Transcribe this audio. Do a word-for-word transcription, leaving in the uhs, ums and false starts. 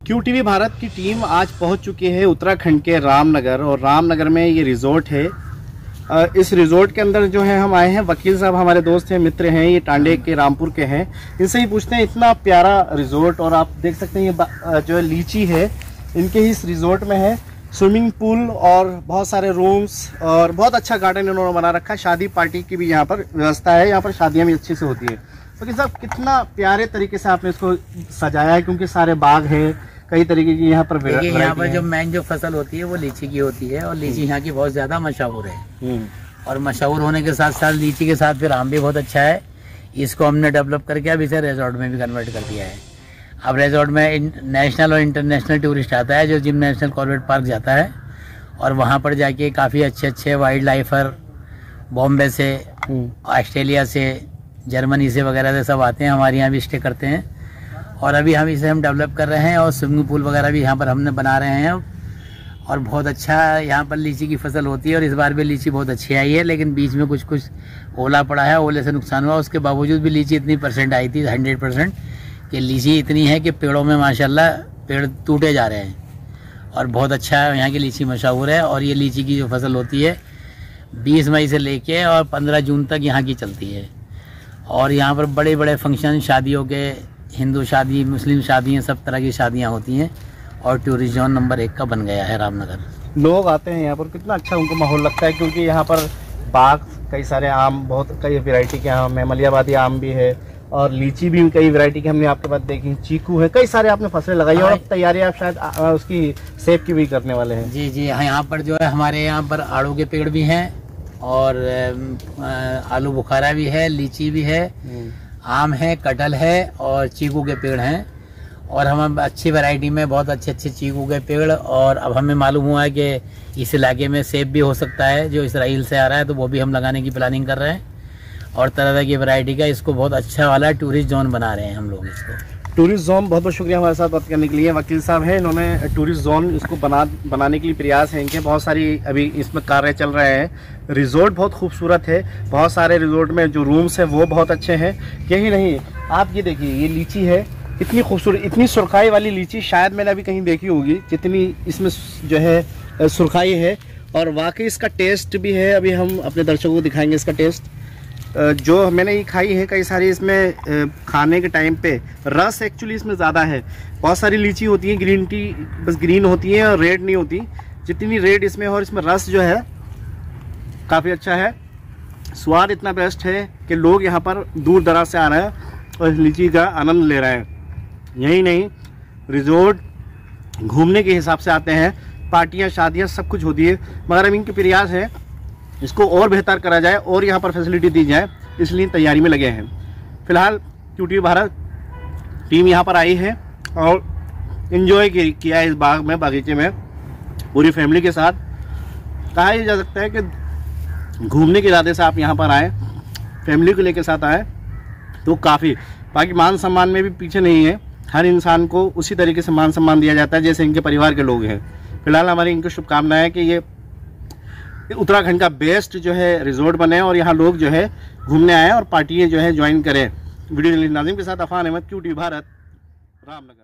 Q TV Bharat की team आज पहुंच चुकी है उत्तराखंड के रामनगर, और रामनगर में ये रिजॉर्ट है। इस रिजॉर्ट के अंदर जो है हम आए हैं, वकील साहब हमारे दोस्त हैं, मित्र हैं, ये टांडे के रामपुर के हैं। इनसे ही पूछते हैं, इतना प्यारा रिजॉर्ट, और आप देख सकते हैं ये जो लीची है इनके ही इस रिजॉर्ट में है। स्विमिंग पूल और बहुत सारे रूम्स और बहुत अच्छा गार्डन इन्होंने बना रखा है। शादी पार्टी की भी यहाँ पर व्यवस्था है, यहाँ पर शादियाँ भी अच्छी से होती है। वकील साहब, कितना प्यारे तरीके से आपने इसको सजाया है, क्योंकि सारे बाग है, कई तरीके की यहाँ पर देखिए, यहाँ पर जो मेन जो फसल होती है वो लीची की होती है, और लीची यहाँ की बहुत ज़्यादा मशहूर है। और मशहूर होने के साथ साथ लीची के साथ फिर आम भी बहुत अच्छा है। इसको हमने डेवलप करके अब इसे रिजॉर्ट में भी कन्वर्ट कर दिया है। अब रिजॉर्ट में नेशनल और इंटरनेशनल टूरिस्ट आता है, जो जिम नेशनल कॉर्बेट पार्क जाता है, और वहाँ पर जाके काफ़ी अच्छे अच्छे वाइल्ड लाइफर बॉम्बे से, ऑस्ट्रेलिया से, जर्मनी से वगैरह से सब आते हैं, हमारे यहाँ भी स्टे करते हैं। और अभी हम इसे हम डेवलप कर रहे हैं, और स्विमिंग पूल वगैरह भी यहाँ पर हमने बना रहे हैं। और बहुत अच्छा यहाँ पर लीची की फसल होती है, और इस बार भी लीची बहुत अच्छी आई है। लेकिन बीच में कुछ कुछ ओला पड़ा है, ओले से नुकसान हुआ। उसके बावजूद भी लीची इतनी परसेंट आई थी, हंड्रेड परसेंट कि लीची इतनी है कि पेड़ों में माशाल्लाह पेड़ टूटे जा रहे हैं। और बहुत अच्छा है, यहाँ की लीची मशहूर है। और ये लीची की जो फसल होती है बीस मई से लेके और पंद्रह जून तक यहाँ की चलती है। और यहाँ पर बड़े बड़े फंक्शन, शादियों के, हिंदू शादी, मुस्लिम शादियाँ, सब तरह की शादियाँ होती हैं। और टूरिस्ट जोन नंबर एक का बन गया है रामनगर। लोग आते हैं यहाँ पर, कितना अच्छा उनको माहौल लगता है, क्योंकि यहाँ पर बाग, कई सारे आम, बहुत कई वैरायटी के आम है, मलियाबादी आम भी है, और लीची भी कई वैरायटी की हमने आपके पास देखी, चीकू है, कई सारे आपने फसलें लगाई, और अब तैयारी आप शायद उसकी सेब की भी करने वाले हैं। जी जी, यहाँ पर जो है हमारे यहाँ पर आड़ू के पेड़ भी हैं, और आलू बुखारा भी है, लीची भी है, आम है, कटहल है, और चीकू के पेड़ हैं। और हम अच्छी वैरायटी में बहुत अच्छे अच्छे चीकू के पेड़, और अब हमें मालूम हुआ है कि इस इलाके में सेब भी हो सकता है, जो इसराइल से आ रहा है, तो वो भी हम लगाने की प्लानिंग कर रहे हैं। और तरह तरह की वैरायटी का इसको बहुत अच्छा वाला टूरिस्ट जोन बना रहे हैं हम लोग इसको। टूरिस्ट जोन, बहुत बहुत शुक्रिया हमारे साथ बात करने के लिए। वकील साहब हैं, इन्होंने टूरिस्ट जोन इसको बना बनाने के लिए प्रयास है इनके। बहुत सारी अभी इसमें कार्य चल रहे हैं। रिजॉर्ट बहुत खूबसूरत है, बहुत सारे रिजॉर्ट में जो रूम्स हैं वो बहुत अच्छे हैं। यही नहीं, आप ये देखिए, ये लीची है, इतनी खूबसूरत, इतनी सुरखाई वाली लीची शायद मैंने अभी कहीं देखी होगी, जितनी इसमें जो है सुरखाई है। और वाकई इसका टेस्ट भी है, अभी हम अपने दर्शकों को दिखाएंगे इसका टेस्ट। जो मैंने ये खाई है कई सारी, इसमें खाने के टाइम पे रस एक्चुअली इसमें ज़्यादा है। बहुत सारी लीची होती है ग्रीन टी, बस ग्रीन होती है और रेड नहीं होती, जितनी रेड इसमें, और इसमें रस जो है काफ़ी अच्छा है। स्वाद इतना बेस्ट है कि लोग यहाँ पर दूर दराज से आ रहे हैं और इस लीची का आनंद ले रहे हैं। यही नहीं, रिजॉर्ट घूमने के हिसाब से आते हैं, पार्टियाँ, शादियाँ सब कुछ होती है। मगर अब इनके प्रयास है इसको और बेहतर करा जाए और यहाँ पर फैसिलिटी दी जाए, इसलिए तैयारी में लगे हैं। फिलहाल क्यू टीवी भारत टीम यहाँ पर आई है और इन्जॉय किया है इस बाग में, बागीचे में, पूरी फैमिली के साथ। कहा ही जा सकता है कि घूमने के इरादे से आप यहाँ पर आएँ, फैमिली को लेकर साथ आएँ तो काफ़ी। बाकी मान सम्मान में भी पीछे नहीं है, हर इंसान को उसी तरीके से मान सम्मान दिया जाता है जैसे इनके परिवार के लोग हैं। फिलहाल हमारी इनको शुभकामनाएं है कि ये उत्तराखंड का बेस्ट जो है रिजॉर्ट बने और यहाँ लोग जो है घूमने आए और पार्टियाँ जो है ज्वाइन करें। वीडियो नाज़िम के साथ अफान अहमद, क्यू टीवी भारत, रामनगर।